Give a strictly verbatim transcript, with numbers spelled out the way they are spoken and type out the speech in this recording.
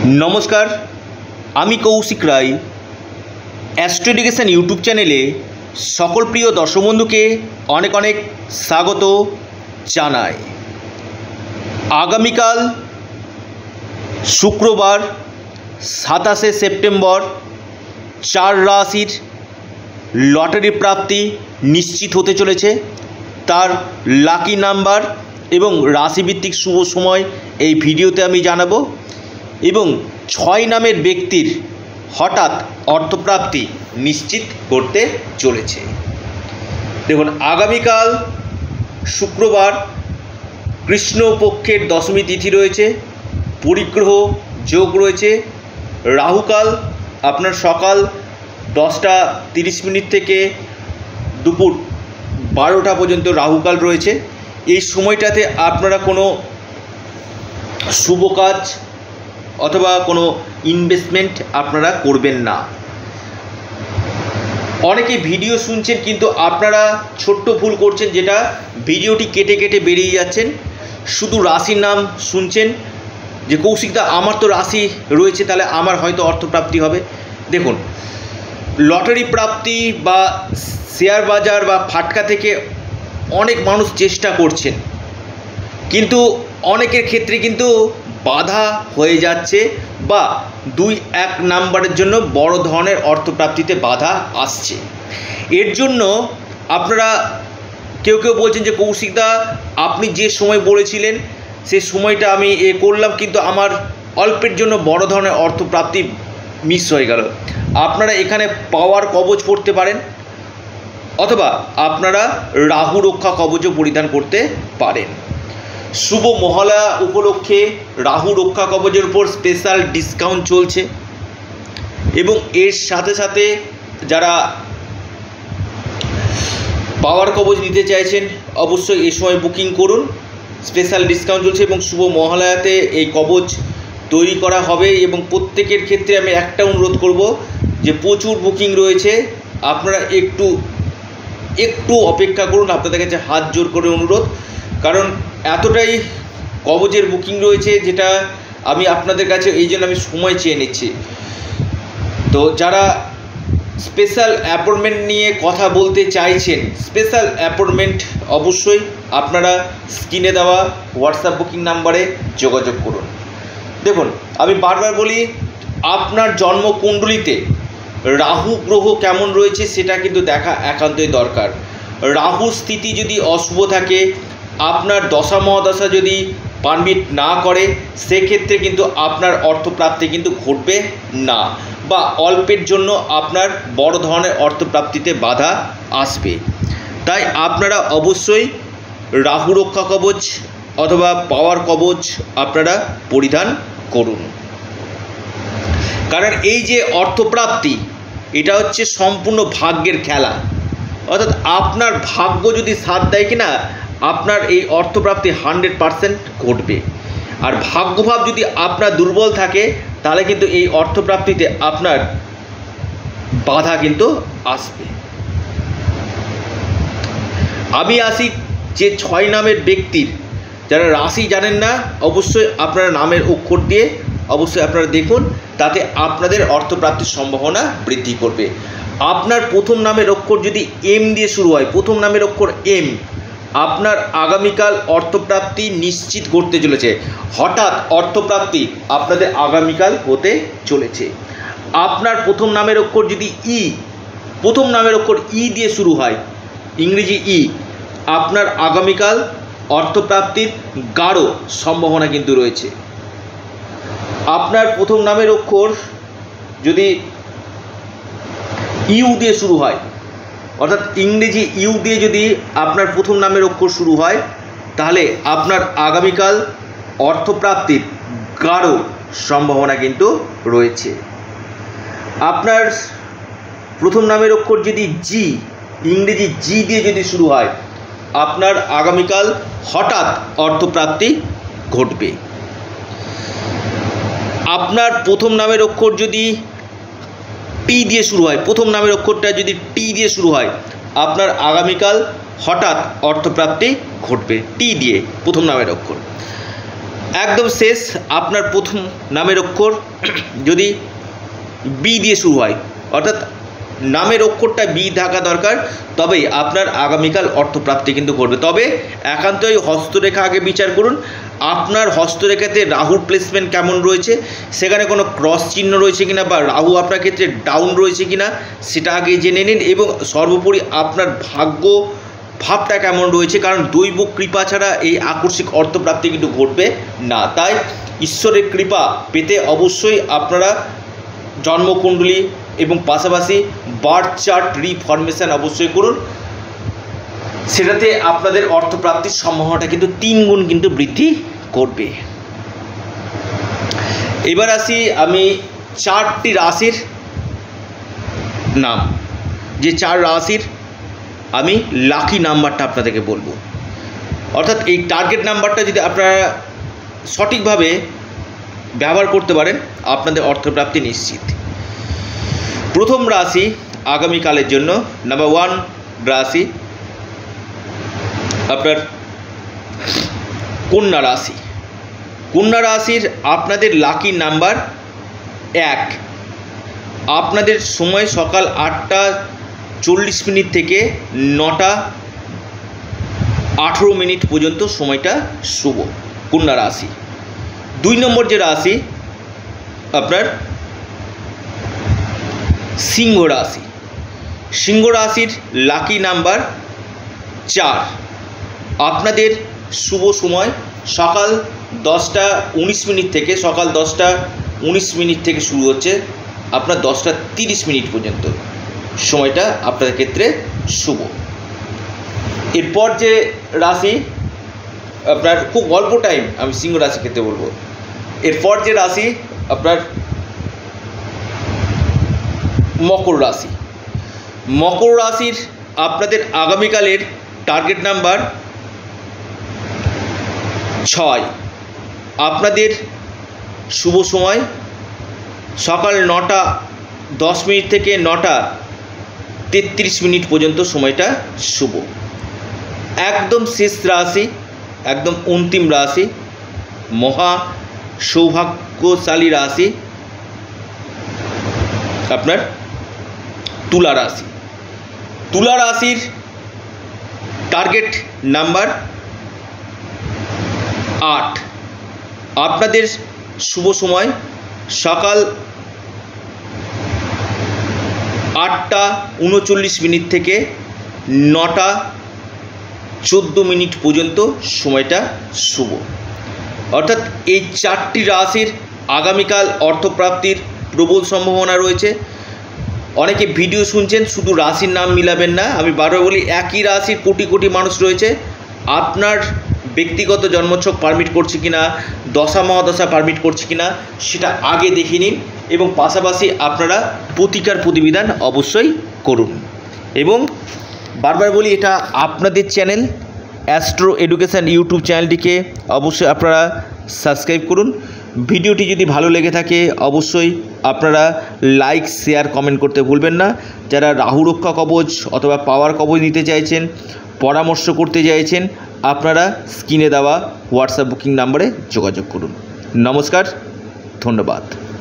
नमस्कार आमी Kaushik Rai astro education YouTube चैनेले सकल प्रिय दर्शक बंधु के अनेक अनेक स्वागत जानाई। आगामीकाल शुक्रवार सत्ताईशे सेप्टेम्बर चार राशिर लटारि प्राप्ति निश्चित होते चलेছে। तार लाकी नम्बर एवं राशिभित्तिक शुभ समय এই ভিডিওতে আমি জানাবো এবং ছয় নামের ব্যক্তির হঠাৎ অর্থপ্রাপ্তি নিশ্চিত করতে চলেছে। দেখুন, আগামীকাল শুক্রবার কৃষ্ণপক্ষের দশমী তিথি রয়েছে, পরিগ্রহ যোগ রয়েছে, রাহুকাল আপনার সকাল দশটা তিরিশ মিনিট থেকে দুপুর বারোটা পর্যন্ত রাহুকাল রয়েছে। এই সময়টাতে আপনারা কোনো শুভ কাজ অথবা কোনো ইনভেস্টমেন্ট আপনারা করবেন না। অনেকে ভিডিও শুনছেন কিন্তু আপনারা ছোট্ট ভুল করছেন, যেটা ভিডিওটি কেটে কেটে বেরিয়ে যাচ্ছেন, শুধু রাশির নাম শুনছেন যে কৌশিকদা আমার তো রাশি রয়েছে তাহলে আমার হয়তো অর্থপ্রাপ্তি হবে। দেখুন, লটারি প্রাপ্তি বা শেয়ার বাজার বা ফাটকা থেকে অনেক মানুষ চেষ্টা করছেন, কিন্তু অনেকের ক্ষেত্রে কিন্তু বাধা হয়ে যাচ্ছে বা দুই এক নাম্বারের জন্য বড় ধরনের অর্থপ্রাপ্তিতে বাধা আসছে। এর জন্য আপনারা কেউ কেউ বলছেন যে কৌশিকদা আপনি যে সময় বলেছিলেন সে সময়টা আমি এ করলাম কিন্তু আমার অল্পের জন্য বড় ধরনের অর্থপ্রাপ্তি মিস হয়ে গেল। আপনারা এখানে পাওয়ার কবচ পড়তে পারেন অথবা আপনারা রাহু রক্ষা কবচও পরিধান করতে পারেন। শুভ মহালয়া উপলক্ষে রাহু রক্ষা কবচের উপর স্পেশাল ডিসকাউন্ট চলছে এবং এর সাথে সাথে যারা পাওয়ার কবচ নিতে চাইছেন অবশ্যই এই সময় বুকিং করুন। স্পেশাল ডিসকাউন্ট চলছে এবং শুভ মহালয়াতে এই কবচ তৈরি করা হবে এবং প্রত্যেকের ক্ষেত্রে আমি একটা অনুরোধ করব যে প্রচুর বুকিং রয়েছে, আপনারা একটু একটু অপেক্ষা করুন। আপনাদের কাছে হাত জোর করে অনুরোধ, কারণ এতটাই কবচের বুকিং রয়েছে যেটা আমি আপনাদের কাছে এই জন্য আমি সময় চেয়ে নিচ্ছি। তো যারা স্পেশাল অ্যাপয়েন্টমেন্ট নিয়ে কথা বলতে চাইছেন, স্পেশাল অ্যাপয়েন্টমেন্ট অবশ্যই আপনারা স্ক্রিনে দেওয়া হোয়াটসঅ্যাপ বুকিং নাম্বারে যোগাযোগ করুন। দেখুন, আমি বারবার বলি আপনার জন্মকুণ্ডলিতে রাহু গ্রহ কেমন রয়েছে সেটা কিন্তু দেখা একান্তই দরকার। রাহু স্থিতি যদি অশুভ থাকে, আপনার দশা মহাদশা যদি পারমিট না করে, সেক্ষেত্রে কিন্তু আপনার অর্থপ্রাপ্তি কিন্তু ঘটবে না বা অল্পের জন্য আপনার বড় ধরনের অর্থপ্রাপ্তিতে বাধা আসবে। তাই আপনারা অবশ্যই রাহু রক্ষা কবচ অথবা পাওয়ার কবচ আপনারা পরিধান করুন, কারণ এই যে অর্থপ্রাপ্তি এটা হচ্ছে সম্পূর্ণ ভাগ্যের খেলা। অর্থাৎ আপনার ভাগ্য যদি সাথ দেয় কিনা আপনার এই অর্থপ্রাপ্তি হান্ড্রেড পারসেন্ট ঘটবে। আর ভাগ্যভাব যদি আপনার দুর্বল থাকে তাহলে কিন্তু এই অর্থপ্রাপ্তিতে আপনার বাধা কিন্তু আসবে। আমি আসি যে ছয় নামের ব্যক্তির, যারা রাশি জানেন না অবশ্যই আপনারা নামের অক্ষর দিয়ে অবশ্যই আপনারা দেখুন, তাতে আপনাদের অর্থপ্রাপ্তির সম্ভাবনা বৃদ্ধি করবে। আপনার প্রথম নামের অক্ষর যদি এম দিয়ে শুরু হয়, প্রথম নামের অক্ষর এম, আপনার আগামীকাল অর্থপ্রাপ্তি নিশ্চিত করতে চলেছে। হঠাৎ অর্থপ্রাপ্তি আপনাদের আগামীকাল হতে চলেছে। আপনার প্রথম নামের অক্ষর যদি ই, প্রথম নামের অক্ষর ই দিয়ে শুরু হয়, ইংরেজি ই, আপনার আগামীকাল অর্থপ্রাপ্তির গাঢ় সম্ভাবনা কিন্তু রয়েছে। আপনার প্রথম নামের অক্ষর যদি ইউ দিয়ে শুরু হয়, অর্থাৎ ইংরেজি ইউ দিয়ে যদি আপনার প্রথম নামের অক্ষর শুরু হয়, তাহলে আপনার আগামীকাল অর্থপ্রাপ্তির গাঢ় সম্ভাবনা কিন্তু রয়েছে। আপনার প্রথম নামের অক্ষর যদি জি, ইংরেজি জি দিয়ে যদি শুরু হয়, আপনার আগামীকাল হঠাৎ অর্থপ্রাপ্তি ঘটবে। আপনার প্রথম নামের অক্ষর যদি টি দিয়ে শুরু হয়, প্রথম নামের অক্ষরটা যদি টি দিয়ে শুরু হয়, আপনার আগামীকাল হঠাৎ অর্থপ্রাপ্তি ঘটবে। টি দিয়ে প্রথম নামের অক্ষর। একদম শেষ, আপনার প্রথম নামের অক্ষর যদি বি দিয়ে শুরু হয়, অর্থাৎ নামের অক্ষরটা বি থাকা দরকার, তবেই আপনার আগামীকাল অর্থপ্রাপ্তি কিন্তু করবে। তবে একান্তই হস্তরেখা আগে বিচার করুন, আপনার হস্তরেখাতে রাহুর প্লেসমেন্ট কেমন রয়েছে, সেখানে কোনো ক্রস চিহ্ন রয়েছে কিনা বা রাহু আপনার ক্ষেত্রে ডাউন রয়েছে কিনা সেটা আগে জেনে নিন, এবং সর্বোপরি আপনার ভাগ্য ভাবটা কেমন রয়েছে, কারণ দৈব কৃপা ছাড়া এই আকস্মিক অর্থপ্রাপ্তি কিন্তু ঘটবে না। তাই ঈশ্বরের কৃপা পেতে অবশ্যই আপনারা জন্মকুণ্ডলী এবং পাশাপাশি বার্থ চার্ট রিফরমেশন অবশ্যই করুন, সেটাতে আপনাদের অর্থপ্রাপ্তির সম্ভাবনাটা কিন্তু তিন গুণ কিন্তু বৃদ্ধি করবে। এবার আসি আমি চারটি রাশির নাম, যে চার রাশির আমি লাকি নাম্বারটা আপনাদেরকে বলবো, অর্থাৎ এই টার্গেট নাম্বারটা যদি আপনারা সঠিকভাবে ব্যবহার করতে পারেন আপনাদের অর্থপ্রাপ্তি নিশ্চিত। প্রথম রাশি আগামীকালের জন্য নাম্বার ওয়ান রাশি আপনার কন্যা রাশি। কন্যা রাশির আপনাদের লাকি নাম্বার এক। আপনাদের সময় সকাল আটটা চল্লিশ মিনিট থেকে নটা আঠেরো মিনিট পর্যন্ত সময়টা শুভ, কন্যা রাশি। দুই নম্বর যে রাশি আপনার সিংহ রাশি। সিংহ রাশির লাকি নাম্বার চার। আপনাদের শুভ সময় সকাল দশটা উনিশ মিনিট থেকে সকাল দশটা উনিশ মিনিট থেকে শুরু হচ্ছে আপনার দশটা তিরিশ মিনিট পর্যন্ত সময়টা আপনাদের ক্ষেত্রে শুভ। এরপর যে রাশি আপনার খুব অল্প টাইম আমি সিংহ রাশির ক্ষেত্রে বলবো, এরপর যে রাশি আপনার মকর রাশি। মকর রাশির আপনাদের আগামীকালের টার্গেট নাম্বার ছয়। আপনাদের শুভ সময় সকাল নটা দশ মিনিট থেকে নটা তেত্রিশ মিনিট পর্যন্ত সময়টা শুভ। একদম শেষ রাশি, একদম অন্তিম রাশি, মহা সৌভাগ্যশালী রাশি আপনার তুলা রাশি। তুলা রাশির টার্গেট নাম্বার আট। আপনাদের শুভ সময় সকাল আটটা উনচল্লিশ মিনিট থেকে নটা চোদ্দো মিনিট পর্যন্ত সময়টা শুভ। অর্থাৎ এই চারটি রাশির আগামীকাল অর্থপ্রাপ্তির প্রবল সম্ভাবনা রয়েছে। অনেকে ভিডিও শুনছেন, শুধু রাশির নাম মিলাবেন না। আমি বারবার বলি, একই রাশির কোটি কোটি মানুষ রয়েছে। আপনার ব্যক্তিগত জন্মছক পারমিট করছে কিনা, দশা মহাদশা পারমিট করছে কিনা সেটা আগে দেখে নিন, এবং পাশাপাশি আপনারা প্রতিকার প্রতিবিধান অবশ্যই করুন। এবং বারবার বলি, এটা আপনাদের চ্যানেল অ্যাস্ট্রো এডুকেশান ইউটিউব চ্যানেলটিকে অবশ্যই আপনারা সাবস্ক্রাইব করুন। ভিডিওটি যদি ভালো লেগে থাকে অবশ্যই আপনারা লাইক শেয়ার কমেন্ট করতে ভুলবেন না। যারা রাহু রক্ষা কবচ অথবা পাওয়ার কবচ নিতে চাইছেন, পরামর্শ করতে চাইছেন, আপনারা স্ক্রিনে দেওয়া হোয়াটসঅ্যাপ বুকিং নাম্বারে যোগাযোগ করুন। নমস্কার, ধন্যবাদ।